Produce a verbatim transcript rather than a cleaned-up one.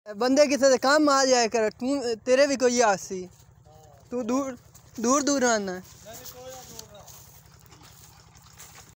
बंदे किसी से काम आ जाया कर, तू तेरे भी कोई आसी, तू दूर दूर दूर आना है।